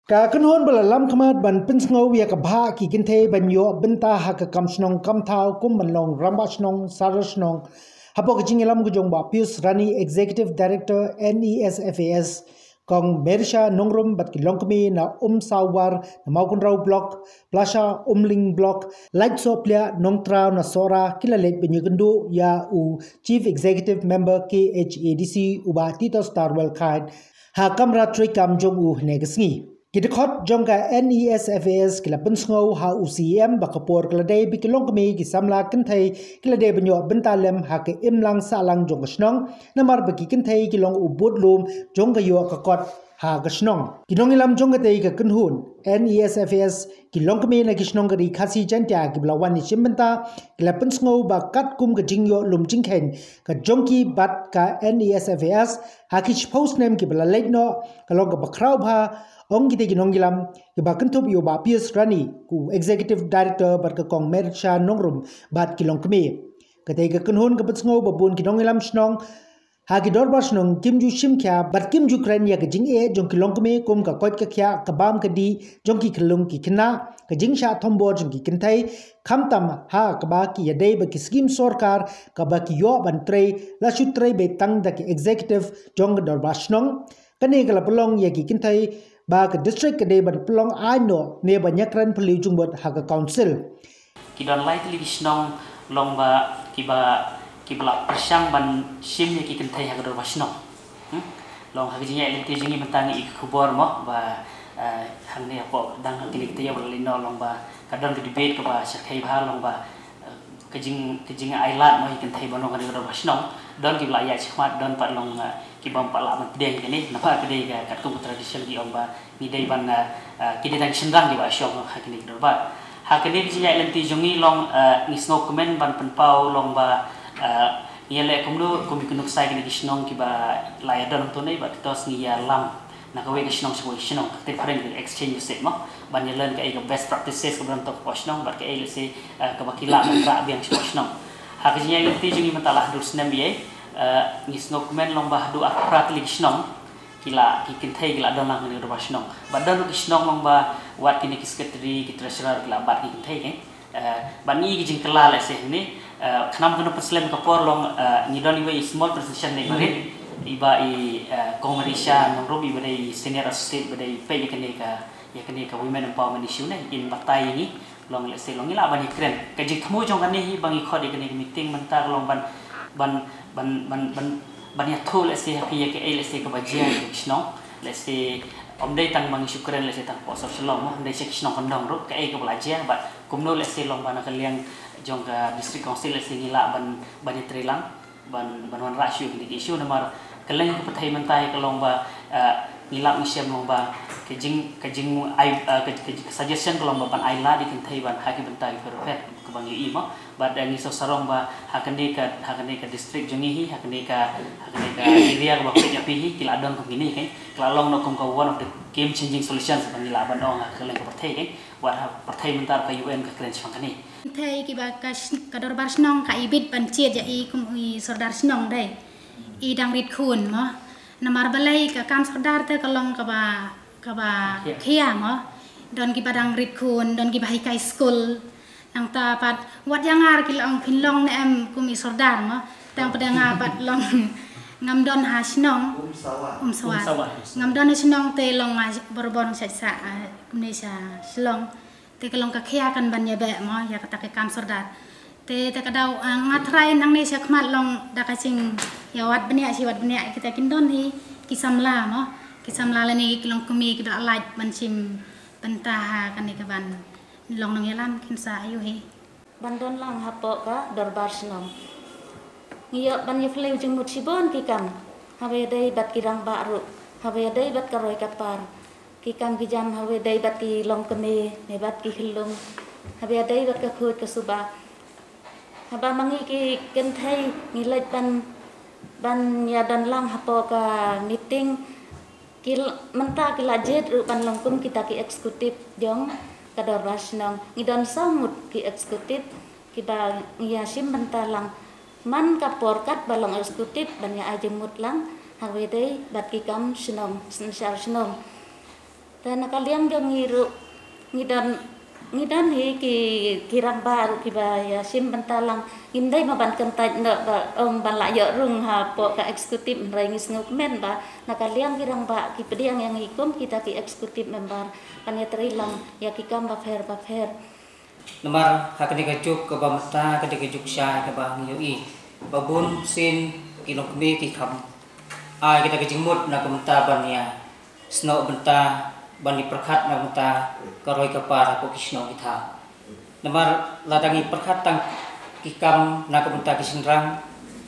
Ka Kynhun balalam khamat ban Pynsngew ya kabha ki Kynthei ban yo Bynta ha ka kamsnong kamthau kum ban long rambasnong sarasnong hapo ka Ialam ku jong ba Pius Rani Executive Director Nesfas kong Merisha nongrum bat ki longkami na sawar na maukunraw block plasha umling block Leit soplia nongtraw na sora kilalet benyugundu ya u Chief Executive Member KHADC uba Tito Starwell Kite ha kamra trikam jong u negasngi Kidikot jongka Nesfas kila Pynsngew ha UCM bakapor kelade bikilong kami kisamla Kynthei kelade banyo bentalem ha ke imlang salang jong kasnong namar bagi Kynthei kilong ubudlum jong kayo kakot ha kasnong kinong ilam jong katei ka Kynhun Nesfas kilong kami na kisnong Ri Khasi Jaintia kiblawan ni Bynta kila Pynsngew bakat kum ka jingyo lum jingken ka jongki bat ka Nesfas ha kish post name kibla Leit no kalong ka bakraw ha Ong kita ginong gilam kiba kentup yo ba Pius Rani ku Executive Director bar ka kong Merisha nongrum bat kilong kemi katay ka Kynhun ka Pynsngew babun kinong gilam snong ha gidor ba snong kimju shimkya bat kimju kren ya ka jing e jong kilong kemi kum ka kot ka kya ka bam ka di jong ki kelung ki kena ka jing sha thombo jong ki Kynthei khamtam ha ka ba ki yadei ba ki scheme sorkar ka ba ki yo ban trei la shu trei be tang da ki executive jong dor ba snong kani kala pelong ya ki Kynthei ba ka district kade ban pelong ano ne banyakran peliu jungbot ha ka council kidon light li snong long ba kibla persang ban sim ye ki Kynthei ha ka dor basno long ha jinya le jingi mentani ik Khubor mo ba hang ne po dang ha kilik te ya lino long ba kadang ke debate ka ba sakai ba long ba kejing Ialam mo Kynthei ban long ka dor basno don kibla ya chmat don pat long kibam pala man pedeng kini napa pedeng ka kat kum tradition di omba ni dei ban kidi tang sendang di ba syong ha kini dor ba ha kini di nya lenti jongi long ni snow comment ban penpau long ba yele kumdu kumi kunuk sai kini kisnong kiba laya don to nei ba tos ni Ialam na ka we kisnong so kisnong te pareng exchange set mo ban yelen ka ega best practices ko ban to kisnong ba ka ele se ka bakila tra biang kisnong ha kini nya lenti jongi matalah dur snem ye ngisno komen long bah du akrat li kisnong kila ki Kynthei kila don lang ni robasnong badan kisnong long ba wat kini secretary ki treasurer kila bat ki Kynthei ke bani ki jing kala le se ni khnam kono paslem ka por long ni don iwe small presentation ni barit iba i komerisha nong robi bade senior associate bade pe yakene ka women empowerment issue ni in batai ni long le se long ila bani kren ka jing thmu jong kan ni bangi khodi kene meeting mentar long ban ya thol se happy ke ele se ka bajia kisnong le se omdei tang mang syukran le se tang po Shillong mo omdei se kisnong kondong ro ka e ka belajar bat kumno le se long bana kaliang jong ka district council le se ngila ban trilang ban wan rasio ki issue namar kaleng ka pathai mentai ka long ba ngila museum long ba kejing suggestion ka long ba ban Ialam di Kynthei ban haki bentai perfect ka bangi mo but ni so sarong ba hakane ka district jongi hi hakane ka area ba pe japi kila don ko gini ke kila long no kom ka one of the game changing solutions ban la ban ong ka leng ka thai ke wat thai mentar ka UN ka kren chang kani thai ki ba ka dor bar snong ka ibit ban chiet ya i kum i sordar snong dai i dang rit khun mo namar balai ka kam sordar te ka long ka ba khia mo don ki padang rit khun don ki ba kai school ang tapat wat yang ar kila ang Shillong ne em kumi sordar mo tang pada ngapat long ngamdon ha snong sawat ngamdon snong te long borbon sa Indonesia Shillong te kalong ka khia kan ban ya be mo ya kata ke kam sordar te kadau ngatrai nang ne sia khmat long da ka sing ya wat benia kita kindon hi kisamla mo kisamla le ni kilong kumi kita light ban sim pentah kan ni ka ban long nang Ialam kinsa ayu hi bandon lang hapo ka dorbar snong ngiyo ban ye fleu jeng mutibon ki kam hawe dei bat kirang baru hawe dei bat karoi kapar ki kam ki jam hawe dei bat ki long kene ne bat ki hilung hawe dei bat ka khut ka suba haba mangi ki Kynthei ngilet ban ya dan lang hapo ka meeting kil menta ki lajet ru ban long kum kita ki eksekutif jong kador basnong ngidon samut ki eksekutif kita ngiasim bentalang man kaporkat balong eksekutif banyak aja mut lang hawe dei bat ki kam snong sensar snong dan nakaliang jong ngidan kirang baru kibaya sim bentalang Kynthei maban kentaj ba bala yo rung ha po ka eksekutif rengis ngukmen ba nakaliang kirang ba kipediang yang ikum kita ki eksekutif member kanya terilang ya kikam ba fair Nomor hakni kajuk ke bamta ke kajuk syah ke bang yoi babun sin kilok me ki kham ai kita kejimut na bamta bania snow banta bani perkhat na bamta karoi kapar ko kisno kita nomor ladangi perkhat tang kikam na bamta kisinrang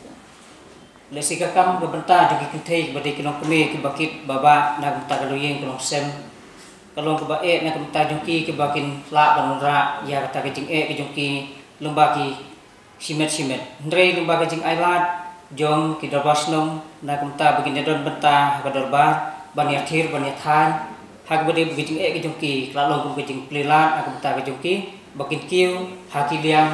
lesi kakam bamta jogi Kynthei bade kilok me ki bakit baba na bamta kaloyeng kilok sem kalau ke bae na kemta jongki ke bakin la banura ya kata ke jing ke jongki lumba ki simet ndrei lumba ke jing ailat jong ki dabasnom na kemta bakin don benta ka dorbar ban yathir ban yathan hak bade ke jing ke jongki la long ke jing plelat na kemta ke jongki bakin kiu hakiliam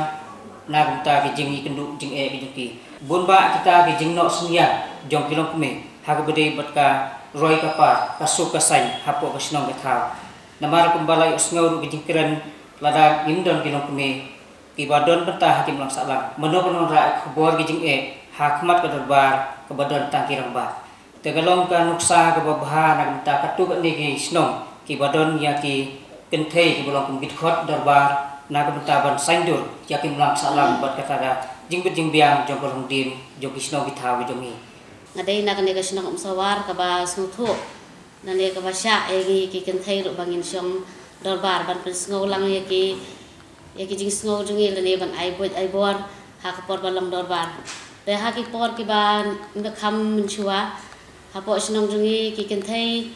na kemta ke jing kendu jing ke jongki bunba kita ke jing no sunya jong kilong keme hak bade batka Roy kapar kasuk kasai hapo kasnong bethau namar kumbalai usngau gijingkiran lada indon kilong keme ibadon bentah hakim lang salam menopon ra khubor gijing hakmat ka darbar kabadon tangkirang ba tegalong ka nuksa ka babha na benta katuk ni gi snong ki badon ya ki Kynthei ki bolong kum gitkhot darbar na ka benta ban saindur yakim lang salam bat kata jing biang jong bolong dim jong kisno bithau jongi ngadai nak ni kasih nak umsawar kaba snutu nane kaba syak egi ki Kynthei ru bangin syong dorbar ban Pynsngew lang yaki jing sngew jungi lane ban ai bor ha kapor balong dorbar de ha ki por ki ban kham menchua ha po snong jungi ki Kynthei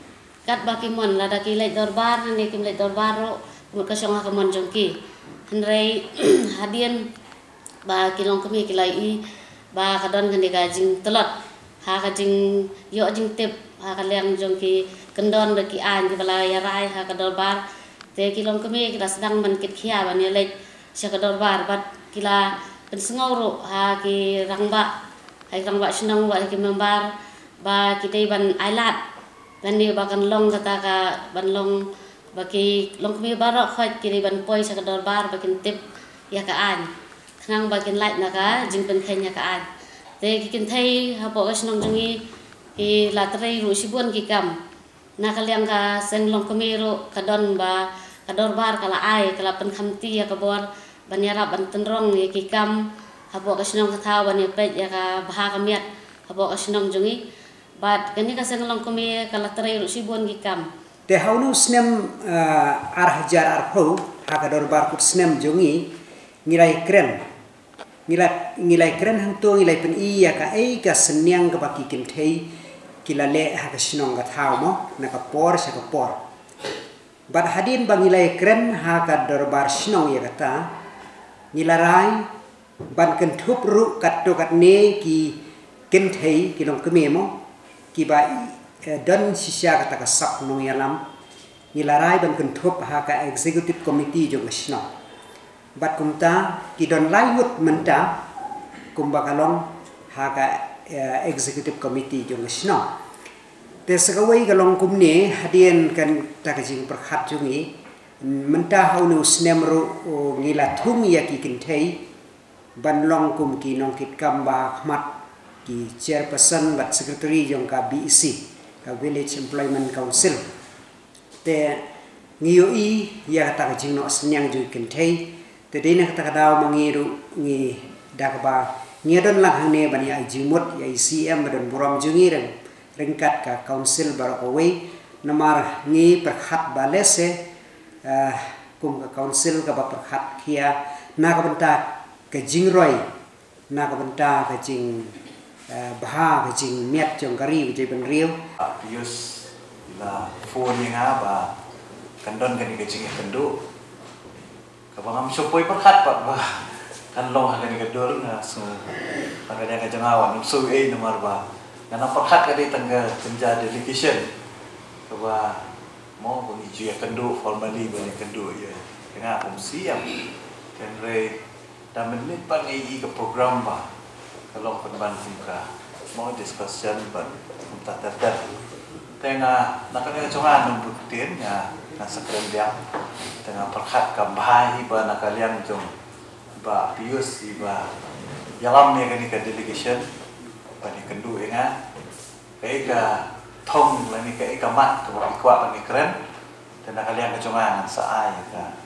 kat ba ki mon lada ki Leit dorbar nane ki Leit dorbar ro ka syong ha kamon jongki henrei hadian ba ki long kemi ki lai ba kadon kan ka jing telot ha ka jing yo jing tip ha ka leng jong ki kendon de ki an ki bala ya rai ha ka dorbar te ki long kemi kita sedang men kit khia ban Leit sya ka dorbar bat kila Pynsngew ro ha ki rangba snong ba ki membar ba ki dei ban ailat ban ni ba kan long kata ka ban long ba ki long kemi bara khot ki dei ban poi sya ka dorbar ba kin tip ya ka an ngang ba kin Leit na ka jing pen khenya ka an te ki Kynthei ha po kasnong jungi ki latrei ru sibun ki kam na kaliang ka seng long kemiro kadon ba kadorbar kala ai kala pen khamti ya ka bor banyara ban tenrong ye ki kam ha po kasnong ka thau ban ye pet ya ka bha ka miat ha po kasnong jungi bat kani ka seng long kemi kala latrei ru sibun ki kam te haunu snem arhajar arho ha ka dorbar kut snem jungi ngilai keren hang tu ngilai pen iya ka ka senyang ka baki Kynthei kila le ha ka sinong ka thau mo na ka por sa ka por bat hadin bang ngilai keren ha ka dorbar sinong ya kata ngilarai ban ken thup ru kat to kat ne ki Kynthei ki long keme mo ki ba don sisya kata ka sak no Ialam ngilarai ban ken thup ha ka executive committee jong sinong bat kumta ki don layut menta kumba kalong ha ka executive committee jong sno te sagawai kalong kumne hadien kan ta ka jing perkhat jungi menta haunu snem ro ngila thum ya ki Kynthei ban long kum ki nong kit kamba khmat ki chairperson bat secretary jong ka BEC ka village employment council te ngiyoi ya ta ka jing no snyang ju Kynthei tadi nak kata kadau mengiru ngi dakba ngedon lang hane bani ai jimut ya ICM dan buram jungi rengkat ka council barakawai namar ngi perkhat balese kum ka council ka perkhat kia na ka benta ka jingroi na ka benta ka jing bah ka jing miat jong kari je ben riu use la phone yang ba kandon kan ka jing kendu kabang am sopoi perkhat pak bah kan long hagan kedor nga so paganya ka jangawan so nomor ba kana perkhat ka di tangga penja delegation kaba mau bagi kendu formally bagi kendu ya kena fungsi yang kan re dan menit pan ke program ba kalau penban muka mau discussion ban tata tengah nakalian congan numbutin ya nasa keren dia tengah perkat kambai iba nakalian jong iba pius iba Ialam ya kan delegation pani kendu inga kai ka thong lani kai ka mat ko ikwa pani keren dan nakalian kecongan sa ai ka